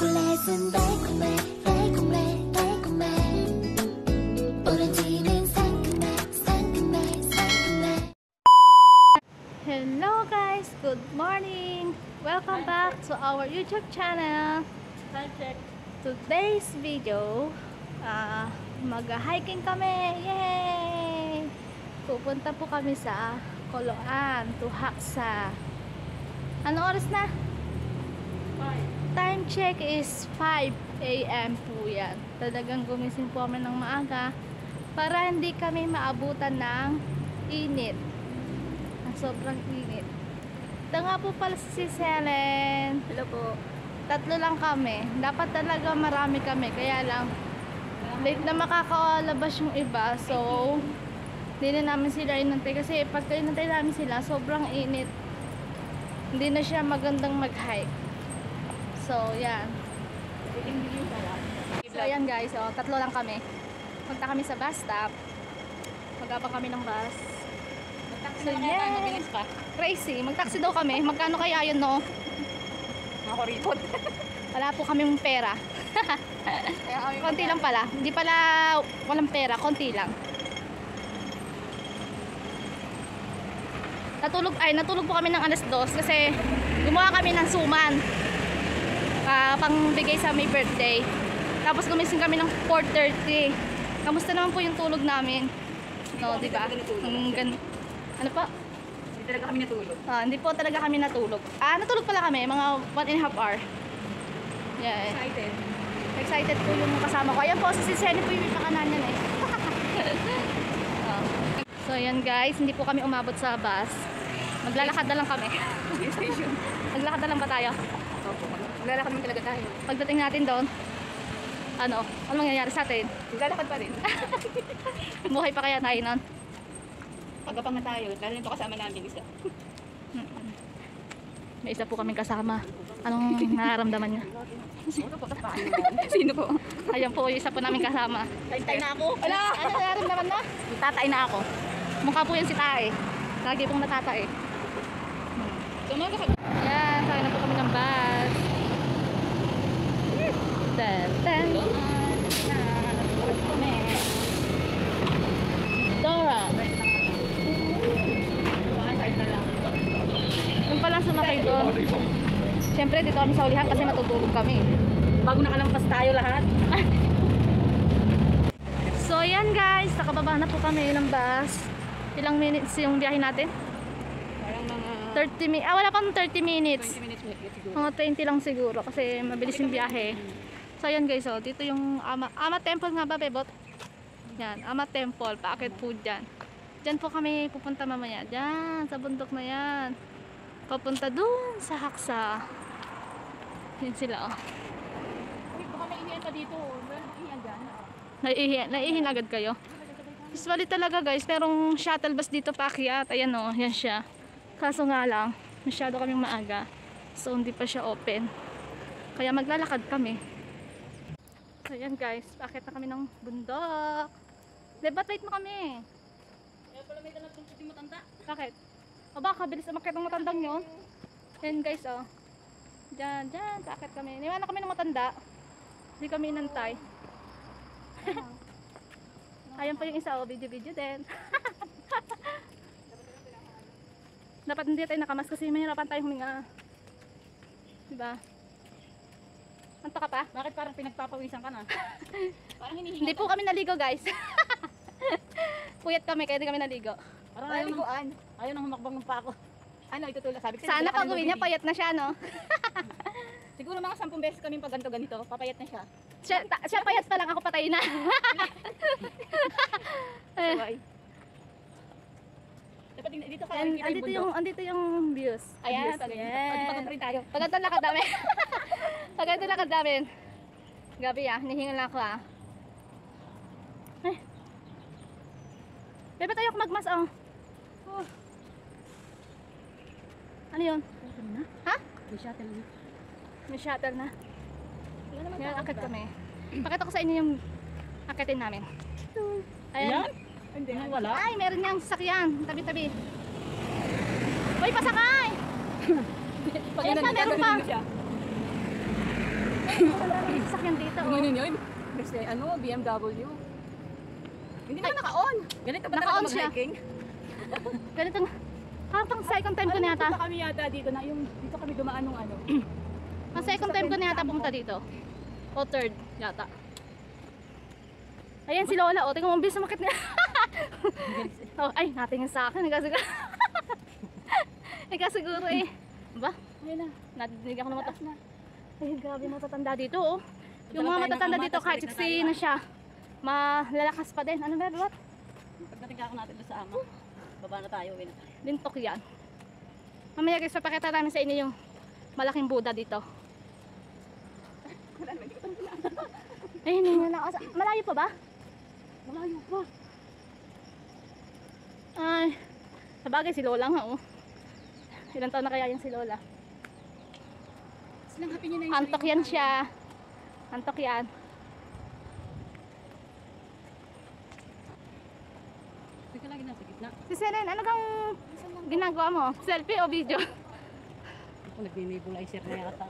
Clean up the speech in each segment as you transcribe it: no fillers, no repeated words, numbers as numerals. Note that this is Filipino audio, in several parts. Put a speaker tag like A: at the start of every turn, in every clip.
A: 초콜릿은 달콤해 달콤해 달콤해 오렌지는 상큼해 상큼해 상큼해.
B: Hello guys, good morning. Welcome back to our YouTube channel. Today's video, mag-hiking kami. Yay! Pupunta po kami sa Coloan to Haksa. Ano oras na? Time check is 5 AM po yan. Talagang gumising po kami ng maaga para hindi kami maabutan ng init. Sobrang init. Ito nga po pala si Selen. Hello po. 3 lang kami. Dapat talaga marami kami. Kaya lang late na makakalabas yung iba. So hindi na namin sila inantay. Kasi pagka inantay namin sila, sobrang init. Hindi na siya magandang mag-hike. So yan. So yan guys. So, 3 lang kami. Punta kami sa bus stop. Magabang kami ng bus. So yes, crazy. Mag-taxi daw kami. Magkano kaya yun, no?
C: Nakuripot.
B: Wala po kaming pera. Konti lang pala. Hindi pala walang pera. Konti lang. Natulog po kami ng alas 2 kasi gumawa kami ng suman. Pangbigay sa may birthday. Tapos gumising kami ng 4:30. Kamusta naman po yung tulog namin? No, di ba? Ano pa?
C: Hindi talaga kami natulog.
B: Hindi po talaga kami natulog. Natulog pala kami, mga 1.5 hour. Yeah.
C: Excited.
B: Excited po yung kasama ko. Ayan po, si Senny po yung pakanan yan eh. So yan guys, hindi po kami umabot sa bus. Maglalakad na lang kami. Maglalakad na lang ba tayo?
C: Opo. Maglalakad naman talaga tayo.
B: Pagdating natin doon, ano mangyayari sa atin?
C: Maglalakad pa rin.
B: Buhay pa kaya tayo nun?
C: Pagkapang na tayo, lalo nito kasama namin isa.
B: May isa po kaming kasama. Anong nararamdaman niya?
C: Sino po?
B: Ayan po, yung isa po namin kasama.
C: Tay na ako.
B: Wala! Ano nararamdaman na?
C: Tatay na ako.
B: Mukha po yan si Tae. Lagi pong natatae.
C: Tumaga ka.
B: Ayan, sakay na po kami ng bus. Ten. Dora. Yung palang sumakay doon. Siyempre dito kami sa ulihan kasi matutulog kami.
C: Bago nakalampas tayo lahat.
B: So ayan guys, nakababa na po kami ng bus. Ilang minutes yung biyahe natin?
C: Parang mga
B: 30 minutes. Wala pang 30 minutes.
C: 20 minutes siguro.
B: Mga 20 lang siguro kasi mabilis yung biyahe. So ayan guys, dito yung Ama Temple nga ba, Bebot? Yan, Ama Temple, paakit po dyan. Dyan po kami pupunta mamaya. Dyan, sa bundok na yan. Papunta dun sa Haksa. Yan sila
C: Baka may inihan pa dito. Inihan dyan.
B: Naiihin agad kayo. Usually talaga guys, merong shuttle bus dito paakyat. Ayan yan siya. Kaso nga lang, masyado kaming maaga. So hindi pa siya open. Kaya maglalakad kami. So ayan guys, paakyat na kami ng bundok. Ba't wait mo kami?
C: Kaya pala may dalag ng puting matanda.
B: Bakit? O baka bilis umakyat ng matandang yun. Ayan guys Diyan, paakyat kami. Niwala kami ng matanda. Hindi kami inantay. Ayan pa yung isa, video din. Dapat hindi tayo nakamas kasi mahirapan tayong huminga. Diba? Anto ka pa?
C: Bakit parang pinagpapawisan ka na? Parang hinihinga.
B: Hindi po kami naligo guys. Puyat kami kaya hindi kami naligo.
C: Parang ayaw nang humakbang ng pako. Ano, itutulak. Sabi ko,
B: Sana pag uwi niya payat na siya, no?
C: Siguro mga 10 beses kami pag ganito, papayat na siya.
B: Siya payat pa lang, ako patay na.
C: Dapat dito ka kita yung bundok.
B: Andito yung views.
C: Ayan,
B: Yes.
C: pagod rin tayo.
B: Paganda lakad namin. Paganda lakad namin. Gabi hinihingal lang ako Bebe tayo magmas Ano yun? Ha?
C: May shuttle na.
B: May shuttle na. Ngayon akit kami. Pakita ko sa inyo yung akitin namin. Ayan.
C: Hindi, wala.
B: Ay, meron niyang sasakyan. Tabi-tabi. Uy, pasakay! Ayan pa, meron pa. Sasakyan dito. Oh.
C: Yun. Kasi ano, BMW. Hindi na naka-on. Ganito ba
B: Naka-on
C: talaga
B: siya.
C: mag-hiking?
B: Ganito na. Parang second time ko na yata.
C: Punta kami yata dito na yung dito kami dumaan nung ano.
B: Ang second time ko na yata pumunta dito. O third yata. Ayan si Lola. O, tingnan mo, ang bilis sumakit niya. Oh, ay, natingin sa akin. Siguro eh. Ba?
C: Ayun na.
B: Nadidinig ako ng mata.
C: Taas na.
B: Ay, grabe matatanda dito, oh. Yung mga
C: tayo ng
B: matatanda
C: ama,
B: dito,
C: tas
B: kahit
C: balik na
B: 60
C: tayo.
B: na siya, malalakas pa din. Ano ba, what?
C: Pagdating ako natin doon sa ama. Baba na tayo, uwi na tayo.
B: Lintok yan. Mamaya guys, papakita namin sa inyo yung malaking Buddha dito. Ay, hindi na ako. Malayo pa ba?
C: Malayo pa.
B: Ay, sabagay si Lola nga, oh. Ilang taon na kaya yan si Lola?
C: Silang happy niya na yung
B: Antok yan siya. Antok yan.
C: Teka lagi nasa gitna.
B: Si Selen, ano kang ginagawa mo? Selfie o video?
C: Ako nag-nebulizer na yata.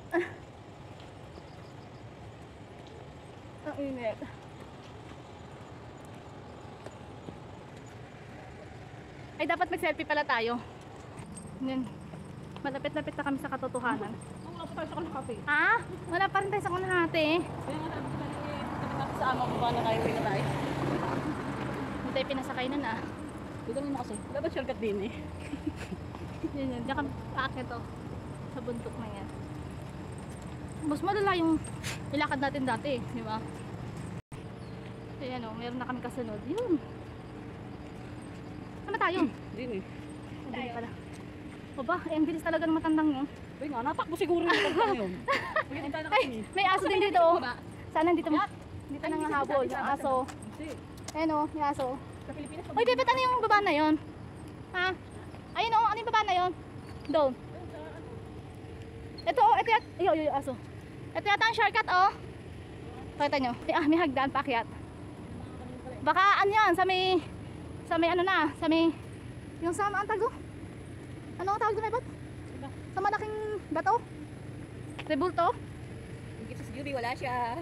B: Ang init. Ay, dapat mag-selfie pala tayo. Yan. Malapit-lapit na kami sa katotohanan.
C: Wala pa tayo sa kalakapi.
B: Ah? Wala pa rin tayo sa kalahati.
C: Kaya nga natin natin sa ama, baba na tayo, uwi na tayo.
B: Hindi tayo pinasakay nun ah.
C: Dito na kasi. Dapat shortcut din eh.
B: Yan. Diyan kami paakit oh. Sa bundok na yan. Mas malala yung ilakad natin dati, di ba? Ayan oh, meron na kami kasunod. Yun. Sama tayo.
C: Din eh.
B: Hindi pala. O ba, ang bilis talaga ng matandang yun.
C: Uy nga, natakbo siguro yung pagkang yun. Pagkita tayo
B: Ay,
C: nakatingin.
B: may aso din dito oh. Sana dito nangahabol yung aso.
C: Kasi,
B: Ayan oh, yung aso.
C: sa Pilipinas,
B: Uy, Bebet, ano yung baba na yun? Ha? Ayun oh, ano yung baba na yun? Doon. Ito oh, ito yata. Yung aso. Ito yata ang shortcut oh. Pakita nyo. May hagdan paakyat. Baka ano yan, sa may ano na, sa may, yung sa ang tago. Ano ang tawag doon, Bebet? Sa malaking bato? Rebulto?
C: yung Gipsas Beauty, wala siya.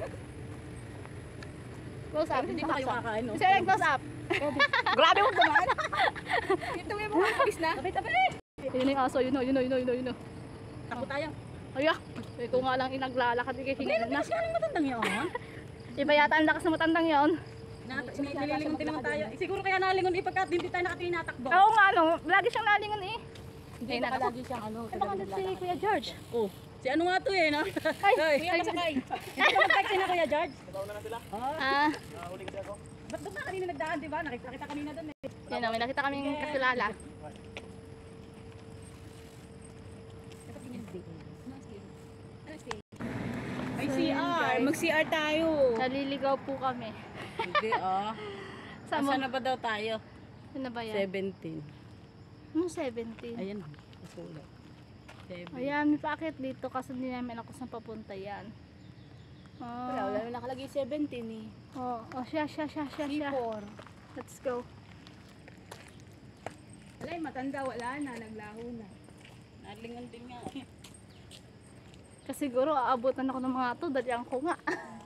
B: Close up.
C: Hindi pa kayo kakain, no?
B: Sir, close up.
C: Grabe mo naman! Ito yung mga pulis na. Tabi!
B: Yun yung aso, yun o.
C: Takbo tayo.
B: Ay ah, ikaw nga lang inaglalakad, ikikingin na.
C: Kasi anong matandang yun?
B: Iba yata ang lakas ng matandang yon.
C: Nililingon din naman tayo. Siguro kaya nalingon ipagkat hindi tayo nakatinatakbo.
B: Oo nga no, lagi siyang nalingon eh.
C: Hindi
B: Ay,
C: baka
B: nako.
C: lagi siyang ano.
B: Ay, baka si Kuya George.
C: Oh, si ano nga to eh, no?
B: Ay,
C: Kuya Pasakay. Hindi ka mag-text na Kuya George?
B: Ah,
C: Ba't doon na kanina nagdaan, di ba? Nakita kita kanina doon eh.
B: yun o, may nakita kaming kakilala.
C: Ay, CR. Mag-CR tayo.
B: Naliligaw po kami.
C: Hindi ah.
B: Saan mo?
C: Asa na ba daw tayo?
B: Ano ba yan?
C: 17.
B: Ano 17?
C: Ayan. Kasulat. 7.
B: Ayan, may paakit dito kasi hindi namin ako saan papunta yan.
C: Wala na nakalagay 17 eh.
B: Oh, siya.
C: C4.
B: Let's go.
C: Wala yung matanda, wala na. Naglaho na. Nalingon din nga eh.
B: Kasi siguro aabutan ako ng mga to, dalyang ko nga.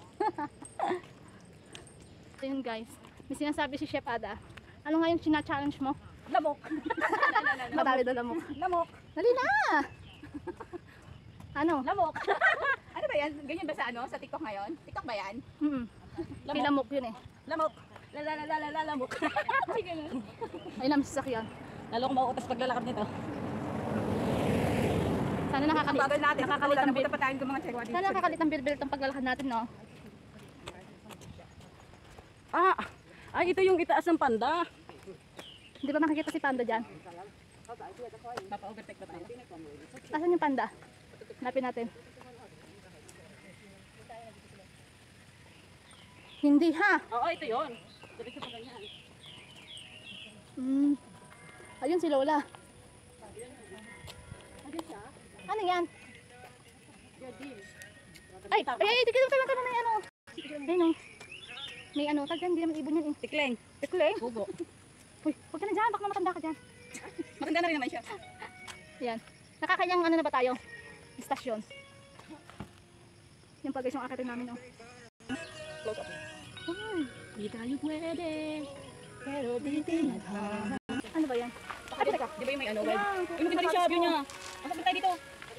B: So yun guys, may sinasabi si Chef Ada. Ano nga yung china-challenge mo?
C: Lamok.
B: Madami daw lamok.
C: Lamok.
B: Dali na! Ano?
C: Lamok. Ano ba yan? Ganyan ba sa ano? Sa TikTok ngayon? TikTok ba yan?
B: Kilamok yun eh.
C: Lamok. Lamok.
B: Ayun ang sasakyan.
C: Lalo ko mauutas paglalakad nito.
B: Sana nakakalit.
C: natin.
B: Nakakalit ang bil.
C: pa tayo ng mga chegwa dito.
B: Sana nakakalit ang bil-bil itong paglalakad natin, no?
C: Ay, ito yung itaas ng panda.
B: Hindi ba makikita si Panda dyan?
C: Papa-overtake ba tayo?
B: Asan yung Panda? Hanapin natin. Hindi ha?
C: Oo, ito yun. Diretso pa ganyan.
B: Ayun si Lola. Ano yan? Ay, tigil mo tayo may ano. Ayun o. May ano, tagyan, hindi naman ibon yan eh.
C: Tikleng.
B: Tikling.
C: Bugo.
B: Uy, huwag ka na dyan, baka matanda ka dyan.
C: Maganda na rin naman siya.
B: Yan. Nakakanyang ano na ba tayo? Istasyon. Yan pa guys yung akitin namin, oh.
C: Close up.
B: Ay, di tayo pwede. Pero di tinadhana. Ano ba yan?
C: Ay, teka. Di ba yung may ano, web?
B: Ah,
C: Yung maganda rin siya, view niya. Pasok na tayo dito.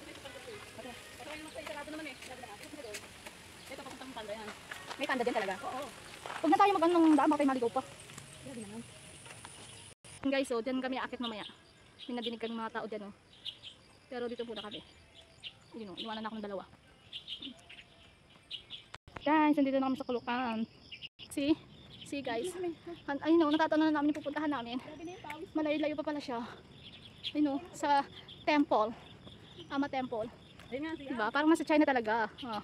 C: Ito, papuntang tanda yan. May tanda dyan talaga. Oo.
B: Huwag na tayo mag-ano ng daan, baka tayo maligaw pa. Guys, so dyan kami akit mamaya. May nadinig kami mga tao dyan, oh. Pero dito muna kami. Yun, oh, iwanan na ako ng dalawa. Guys, nandito na kami sa Kulukan. See guys. Ayun, oh, natatanong na namin yung pupuntahan namin. Malayo-layo pa pala siya. Ayun, oh, sa temple. Ama Temple.
C: Ayun nga, siya.
B: Diba? Parang nasa China talaga. Oh.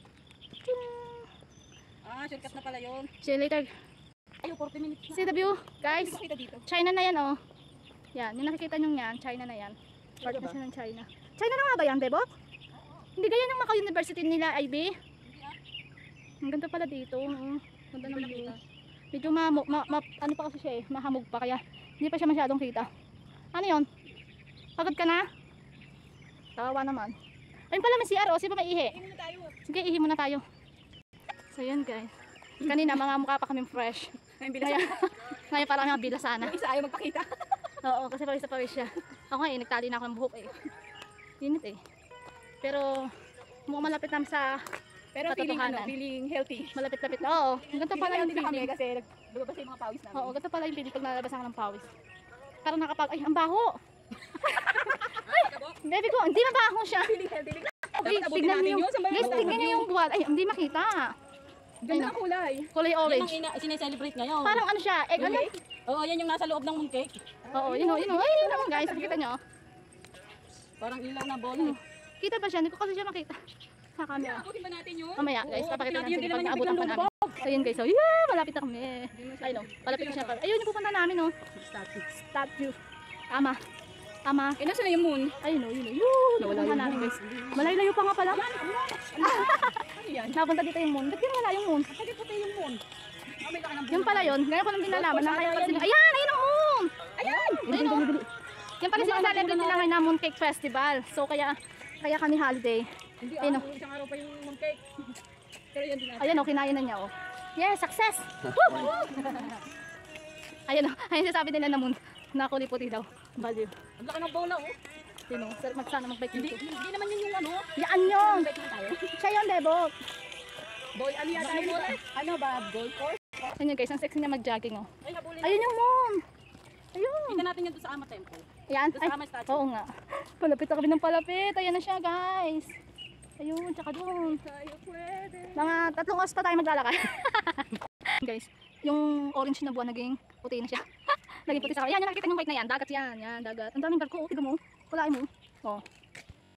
C: Shortcut na pala yun.
B: See you later.
C: Ayaw, 40 minutes na.
B: See the view, guys.
C: Hindi ko kita dito.
B: China na yan, oh. Yan, yung nakikita nyo yan, China na yan. Part na
C: ba?
B: siya ng China. China na nga ba yan, Bebot? Hindi ganyan yung Macau University nila, IB? Ang ganda pala dito. Oh. Ganda ng view. Medyo ano pa kasi siya eh, mahamog pa, kaya hindi pa siya masyadong kita. Ano yun? Pagod ka na? Kawawa naman. Ayun pala may CR, oh. Sige pa may ihi.
C: Inom na tayo.
B: Sige, ihi muna tayo. So yan guys. Kanina mga mukha pa kaming fresh.
C: Ngayon bilas.
B: Ngayon parang nabila sana.
C: Yung isa ayaw magpakita.
B: Oo, kasi pawis na pawis siya. Ako nga nagtali na ako ng buhok eh. Init eh. Pero mukhang malapit naman sa
C: Pero feeling,
B: katotohanan.
C: feeling healthy.
B: Malapit-lapit. Oo, ganito pala yung
C: Feeling healthy na kami
B: feeling.
C: kasi nagbabasa yung mga pawis namin.
B: Oo, ganito pala yung feeling pag nalabas ako ng pawis. Parang ay, ang baho. Ay, baby ko, hindi mabaho siya.
C: Feeling healthy.
B: Ay,
C: Dapat abutin
B: tignan
C: natin
B: niyo.
C: yun. Saan ba yung
B: Guys, tignan niyo yung buwan. Ay, hindi makita.
C: Ganda ng kulay.
B: Kulay orange.
C: Sineselebrate ngayon.
B: Parang ano siya, egg ano?
C: Oo, yan yung nasa loob ng mooncake.
B: Oo, yun o, yun o. Ay, yun naman guys, kita niyo.
C: Parang ilaw na bola eh.
B: Kita ba siya? Hindi ko kasi siya makita sa camera.
C: Abutin ba natin yun?
B: Mamaya guys, papakita natin
C: Hindi
B: pag
C: naman
B: naabutan pa
C: yung
B: namin. Ayun guys, so yeah, malapit na kami. Ayun o, malapit na siya. Ayun yung pupunta namin o. Statue. Tama. Tama.
C: Eh, nasa na yung moon?
B: Ayun o, yun o. Yun, pupunta namin guys. Malayo-layo pa nga pala.
C: Ano yan?
B: Napunta dito yung moon. Ba't yun wala yung moon?
C: Kasi puti yung moon. Ah, may laki ng
B: Yun pala yun. Ngayon ko lang din nalaman na kaya pala sila. Ayan! Ayun ang moon!
C: Ayan!
B: Ayun o. Yan pala sila celebrate nila ngayon na Mooncake Festival. So kaya kami holiday.
C: Hindi,
B: Ayun o.
C: isang araw pa yung mooncake. Pero yan din natin.
B: Ayan o, kinain na niya o. Yes, success! Woo! Ayan o, ayun sasabi nila na moon. Nakuliputi daw. Value.
C: Ang laki ng bola oh.
B: Yun o, sana mag-bike
C: Hindi,
B: dito.
C: hindi naman yun yung ano.
B: Yan yun!
C: Bike na tayo.
B: Siya yun, Debok.
C: Boy, ano yata yun? Ano ba? Gold course?
B: Ayun yun guys, ang sexy niya mag-jogging o.
C: Ay, habulin.
B: Ayun yung moon! Ayun!
C: Kita natin yan doon sa Ama Temple.
B: Ayan.
C: Doon sa Ama Statue.
B: Oo nga. Palapit na kami ng palapit. Ayan na siya guys. Ayun, tsaka doon.
C: Tayo pwede.
B: Mga 3 oras pa tayo maglalakad. Guys, yung orange na buwan naging puti na siya. Naging puti sa kanya. Yan, yung nakikita yung white na yan. Dagat yan. Yan, dagat. Ang daming barko. Tignan mo. Kulain mo. Oh.